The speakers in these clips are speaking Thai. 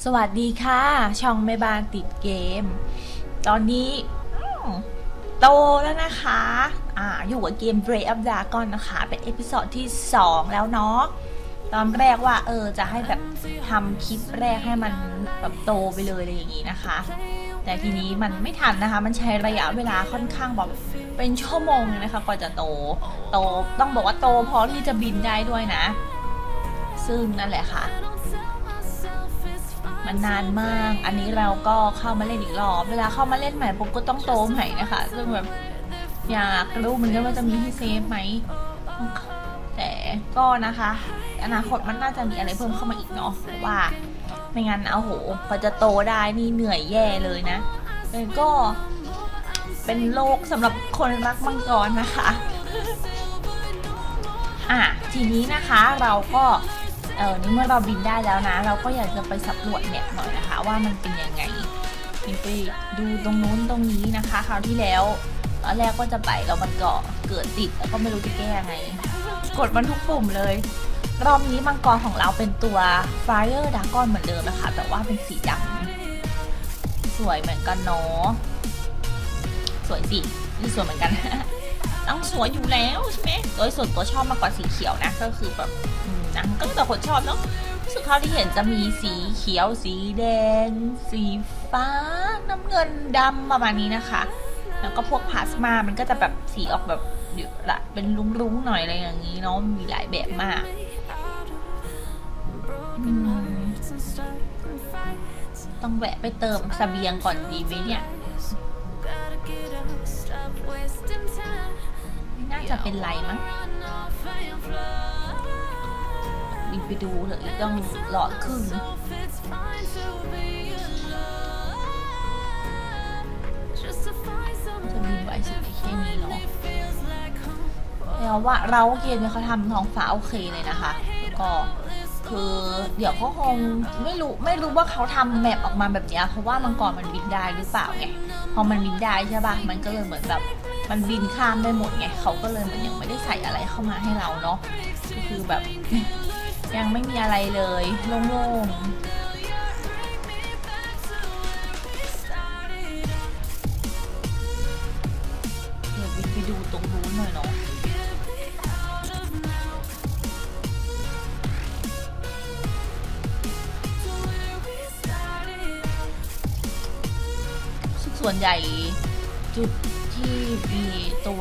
สวัสดีค่ะช่องแม่บ้านติดเกมตอนนี้โตแล้วนะคะอยู่กับเกม Breath of Dragon นะคะเป็นเอพิโซดที่2แล้วเนาะตอนแรกว่าจะให้แบบทำคลิปแรกให้มันแบบโตไปเลยอะไรอย่างนี้นะคะแต่ทีนี้มันไม่ทันนะคะมันใช้ระยะเวลาค่อนข้างแบบเป็นชั่วโมงเลยนะคะกว่าจะโตต้องบอกว่าโตพอที่จะบินได้ด้วยนะซึ่งนั่นแหละค่ะมันนานมากอันนี้เราก็เข้ามาเล่นอีกรอบเวลาเข้ามาเล่นใหม่ปุ๊บก็ต้องโตใหม่นะคะซึ่งแบบอยากรู้เหมือนกันว่าจะมีให้เซฟไหมแต่ก็นะคะอนาคตมันน่าจะมีอะไรเพิ่มเข้ามาอีกเนาะเพราะว่าไม่งั้นพอจะโตได้นี่เหนื่อยแย่เลยนะแต่ก็เป็นโลกสำหรับคนรักมังกรนะคะทีนี้นะคะเราก็นี่เมื่อเราบินได้แล้วนะเราก็อยากจะไปสำรวจแมปหน่อยนะคะว่ามันเป็นยังไงไปดูตรงนู้นตรงนี้นะคะคราวที่แล้วตอนแรกก็จะไปแล้วมันก็เกิดติดแล้วก็ไม่รู้จะแก้ยังไงกดมันทุกปุ่มเลยรอบนี้มังกรของเราเป็นตัว Fire Dragon เหมือนเดิมนะคะแต่ว่าเป็นสีดำสวยเหมือนกันเนาะสวยสินี่สวยเหมือนกันต้องสวยอยู่แล้วใช่ไหมโดยส่วนตัวชอบมากกว่าสีเขียวนะก็คือแบบก็แต่คนชอบเนาะสุดท้ายที่เห็นจะมีสีเขียวสีแดงสีฟ้าน้ำเงินดำประมาณนี้นะคะแล้วก็พวกพลาสมามันก็จะแบบสีออกแบบละเป็นรุ้งๆหน่อยอะไรอย่างนี้เนาะมีหลายแบบมากต้องแวะไปเติมเสบียงก่อนดีไหมเนี่ยน่าจะเป็นไรมั้งบินไปดูเถอะอีกต้องหลอดครึ่งจะบินไหวสุดแค่นี้เนาะแล้วว่าเราเกมเนี่ยเขาทำท้องฟ้าโอเคเลยนะคะก็คือเดี๋ยวเขาคงไม่รู้ว่าเขาทำแมปออกมาแบบนี้เพราะว่ามังกรมันบินได้หรือเปล่าไงพอมันบินได้ใช่ป่ะมันก็เลยเหมือนแบบมันบินข้ามได้หมดไงเขาก็เลยมันยังไม่ได้ใส่อะไรเข้ามาให้เราเนาะก็คือแบบยังไม่มีอะไรเลยโล่งๆเดี๋ยวไปดูตรงนู้นหน่อยเนาะส่วนใหญ่จุดที่มีตัว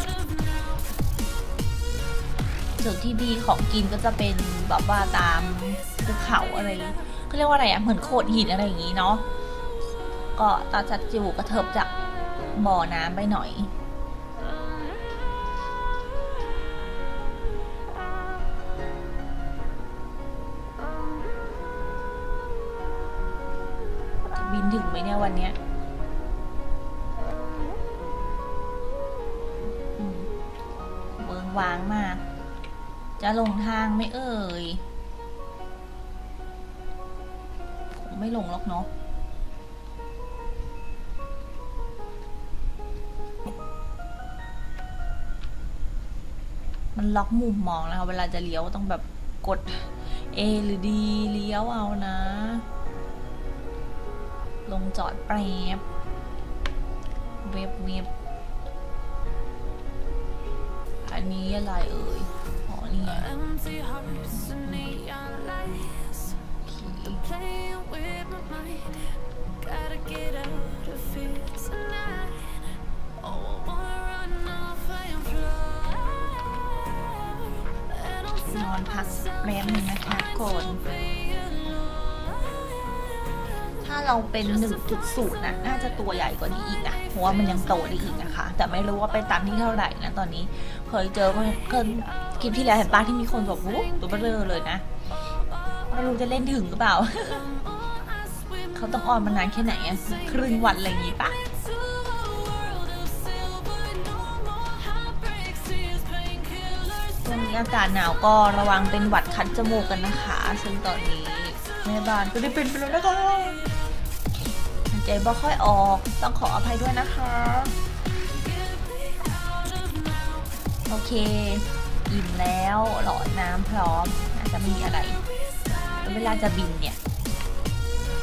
จุดที่ดีของกินก็จะเป็นแบบว่าตามภูเขาอะไรเขาเรียกว่าอะไรเหมือนโขดหินอะไรอย่างนี้เนาะก็ตาจัดจิ๋วกระเถิบจากบ่อน้ำไปหน่อยจะบินถึงไหมเนี่ยวันเนี้ยเวิ้งว้างมากจะลงทางไม่เอ่ยคงไม่ลงหรอกเนาะมันล็อกมุมมองนะคะเวลาจะเลี้ยวต้องแบบกด A หรือ D เลี้ยวเอานะลงจอดแป๊บเว็บอันนี้อะไรเอ่ยนี่ไงนอนพักแป๊บนึงนะคะก่อนถ้าเราเป็น 1.0 นะน่าจะตัวใหญ่กว่านี้อีกนะเพราะว่ามันยังโตได้อีกนะคะแต่ไม่รู้ว่าไปตันที่เท่าไหร่นะตอนนี้เคยเจอคลิปที่แล้วเห็นป้าที่มีคนบอกวู้ตัวเบลอเลยนะไม่รู้จะเล่นถึงหรือเปล่า เขาต้องออนมานานแค่ไหนอะครึ่งวันอะไรอย่างงี้ปะช่วงนี้อากาศหนาวก็ระวังเป็นหวัดคัดจมูกกันนะคะซึ่งตอนนี้แม่บ้านก็ได้เป็นไปแล้วนะคะหายใจบ่ค่อยออกต้องขออภัยด้วยนะคะโอเคอิ่มแล้วหลอดน้ำพร้อมน่าจะไม่มีอะไรเวลาจะบินเนี่ย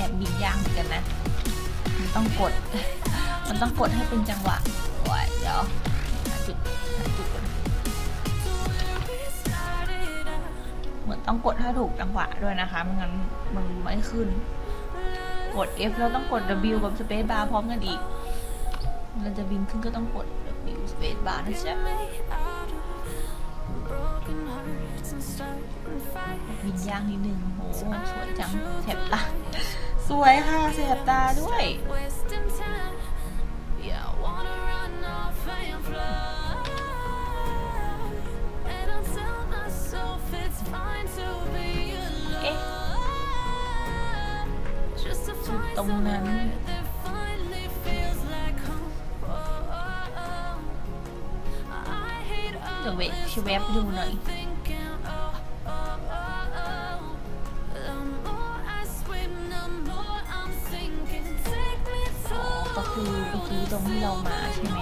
อบบินยากเหมือนกันนะมันต้องกดให้เป็นจังหวะว้ยเดี๋ยวหาจุดก่อนเหมือนต้องกดให้ถูกจังหวะด้วยนะคะไม่งั้นมันไม่ขึ้นกด F แล้วต้องกด W กับ Space Bar พร้อมกันอีกเราจะบินขึ้นก็ต้องกด W Space Bar นะจ๊ะบินยากนิดนึงโหสวยจังแสบตาสวยค่ะแสบตาด้วยเอ๊ะจุดตรงนั้นเดี๋ยวแวบดูหน่อยก็คือเมื่อกี้ตรงที่เรามาใช่ไหม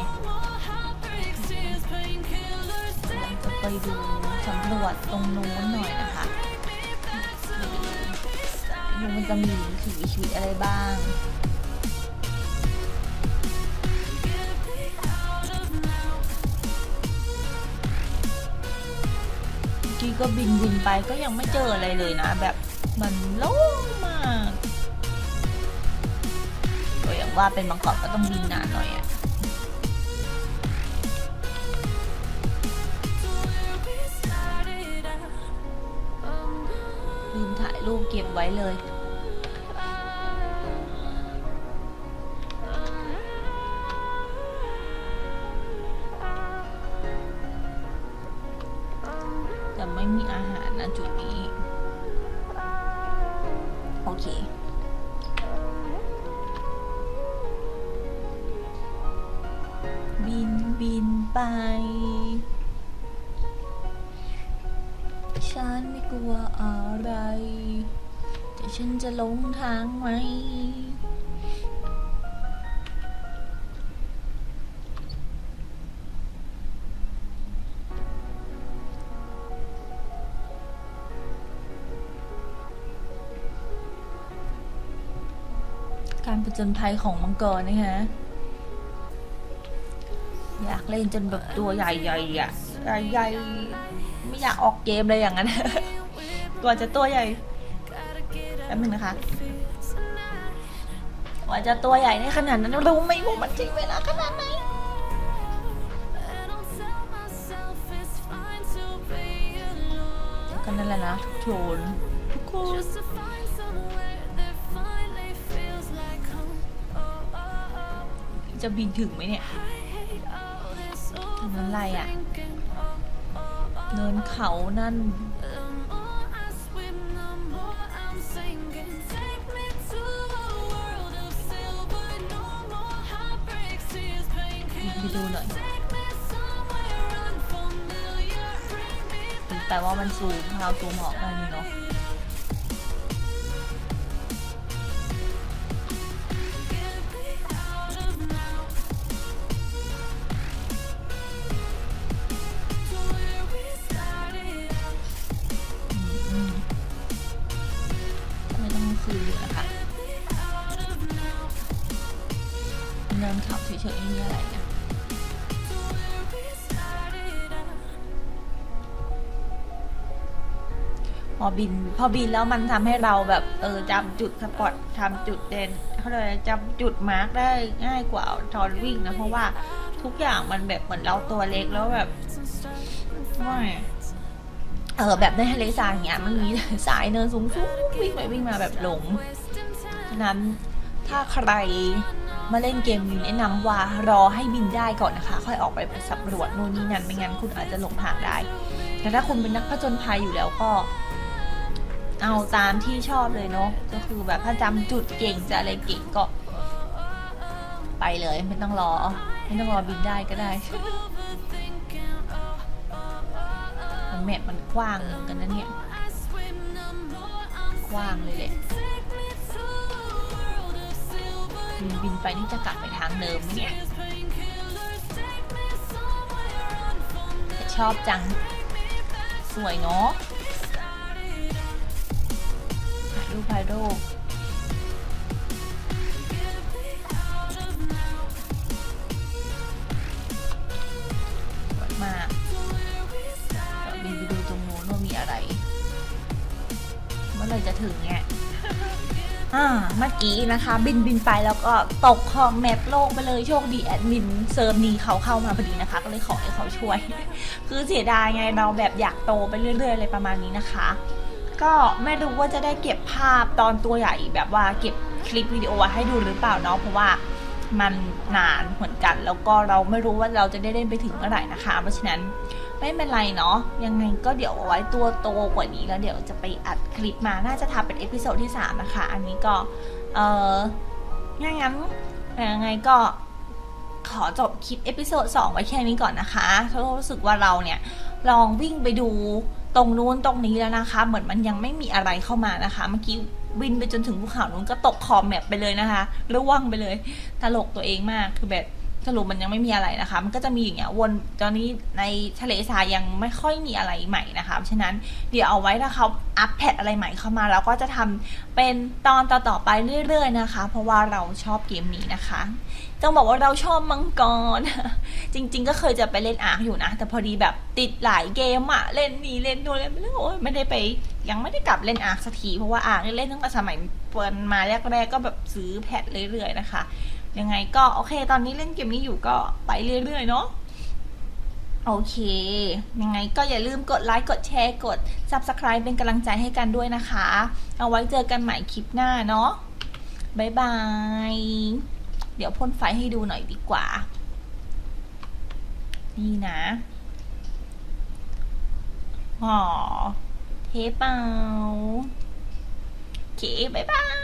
เราจะไปดูสำรวจตรงนู้นหน่อยนะคะมันจะมีสิ่งมีชีวิตอะไรบ้างกี้ก็บินไปก็ยังไม่เจออะไรเลยนะแบบมันโล่งมากก็อย่างว่าเป็นบางเกาะก็ต้องบินนานหน่อยอะบินถ่ายรูปเก็บไว้เลยแต่ไม่มีอาหารนะจุดนี้โอเคบินไปฉันไม่กลัวอะไรแต่ฉันจะหลงทางไหมการผจญภัยของมังกรนะคะอยากเล่นจนแบบตัวใหญ่ๆอ่ะใหญ่ๆไม่อยากออกเกมเลยอย่างนั้น ตัวจะตัวใหญ่แป๊บนึงนะคะว่าจะตัวใหญ่ในขนาดนั้นรู้ไหมว่ามันจริงเวลาขนาดไหนก็นั่นแหละนะทุกคนจะบินถึงไหมเนี่ยนั่นอะไรอ่ะเนินเขานั่นไปดูหน่อยแต่ว่ามันซูมเราซูมออกได้นี่เนาะนะคะเนินเขาเฉยๆนี่อะไรนะพอบินแล้วมันทำให้เราแบบจำจุดสปอตทำจุดเด่นเขาเลยจำจุดมาร์กได้ง่ายกว่าตอนวิ่งนะเพราะว่าทุกอย่างมันแบบเหมือนเราตัวเล็กแล้วแบบว่าแบบในทะเลทรายอย่างเงี้ยมันมีสายเนินสูงวิ่งไปวิ่งมาแบบหลงฉะนั้นถ้าใครมาเล่นเกมนี้แนะนำว่ารอให้บินได้ก่อนนะคะค่อยออกไปสำรวจโน่นนี่นั่นไม่งั้นคุณอาจจะหลงทางได้แต่ถ้าคุณเป็นนักผจญภัยอยู่แล้วก็เอาตามที่ชอบเลยเนาะก็คือแบบถ้าจำจุดเก่งจะอะไรเก่งก็ไปเลยไม่ต้องรอบินได้ก็ได้แมปมันกว้างเหมือนกันนะเนี่ยกว้างเลยแหละบินไปนี่จะกลับไปทางเดิมเนี่ยชอบจังสวยเนาะถ่ายรูปมากบินไปดูตรงนู้นว่ามีอะไรเมื่อไหร่จะถึงเนี่ยเมื่อกี้นะคะบินไปแล้วก็ตกคอมแมปโลกไปเลยโชคดีแอดมินเซิร์ฟนี้เขาเข้ามาพอดีนะคะก็เลยขอให้เขาช่วยคือเสียดายไงเราแบบอยากโตไปเรื่อยๆอะไรประมาณนี้นะคะก็ไม่รู้ว่าจะได้เก็บภาพตอนตัวใหญ่แบบว่าเก็บคลิปวิดีโอให้ดูหรือเปล่าเนาะเพราะว่ามันนานเหมือนกันแล้วก็เราไม่รู้ว่าเราจะได้เล่นไปถึงเมื่อไหร่นะคะเพราะฉะนั้นไม่เป็นไรเนาะยังไงก็เดี๋ยวเอาไว้ตัวโตกว่านี้แล้วเดี๋ยวจะไปอัดคลิปมาน่าจะทำเป็นเอพิโซดที่3นะคะอันนี้ก็งั้นยังไงก็ขอจบคลิปเอพิโซด2ไว้แค่นี้ก่อนนะคะเพราะรู้สึกว่าเราเนี่ยลองวิ่งไปดูตรงนู้นตรงนี้แล้วนะคะเหมือนมันยังไม่มีอะไรเข้ามานะคะเมื่อกี้บินไปจนถึงภูเขานู้นก็ตกคอมแมปไปเลยนะคะร่วงไปเลยตลกตัวเองมากคือแบบสรุปมันยังไม่มีอะไรนะคะมันก็จะมีอย่างเงี้ยวนตอนนี้ในทะเลทรายยังไม่ค่อยมีอะไรใหม่นะคะฉะนั้นเดี๋ยวเอาไว้ถ้าเขาอัปเดตอะไรใหม่เข้ามาแล้วก็จะทำเป็นตอนต่อๆไปเรื่อยๆนะคะเพราะว่าเราชอบเกมนี้นะคะต้องบอกว่าเราชอบมังกรจริงๆก็เคยจะไปเล่นอาร์คอยู่นะแต่พอดีแบบติดหลายเกมอะเล่นนี่เล่นนู่นเล่นโอ้ยไม่ได้ไปยังไม่ได้กลับเล่นอาร์คสักทีเพราะว่าอาร์คเล่นตั้งแต่สมัยเปิดมาแรกๆก็แบบซื้อแพทเรื่อยๆนะคะยังไงก็โอเคตอนนี้เล่นเกมนี้อยู่ก็ไปเรื่อยๆเนาะโอเคยังไงก็อย่าลืมกดไลค์กดแชร์กด Subscribe เป็นกำลังใจให้กันด้วยนะคะเอาไว้เจอกันใหม่คลิปหน้าเนาะบ๊ายบายเดี๋ยวพ่นไฟให้ดูหน่อยดีกว่านี่นะเทเปล่าโอเคบ๊ายบาย